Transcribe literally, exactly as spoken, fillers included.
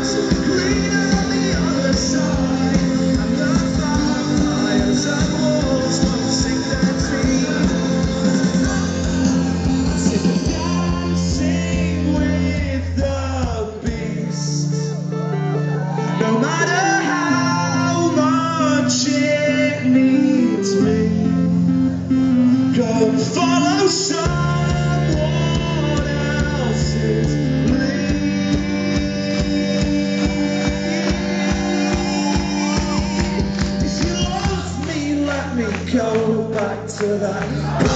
So green on the other side, and the fireflies and wolves won't sing their team. Sick of dancing with the beast. No matter how much it needs me, go and follow someone else's lead. If you love me, let me go back to that